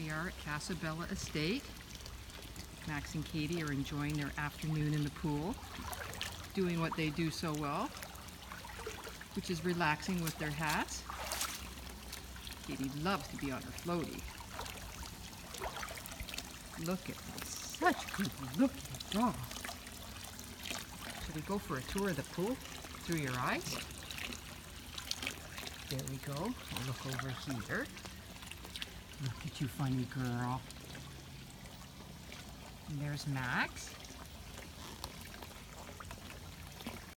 we are at Casa Bella Estate. Max and Katie are enjoying their afternoon in the pool, doing what they do so well, which is relaxing with their hats. Katie loves to be on her floatie. Look at them, such good looking dogs. Should we go for a tour of the pool through your eyes? There we go. I'll look over here. Look at you, funny girl. And there's Max.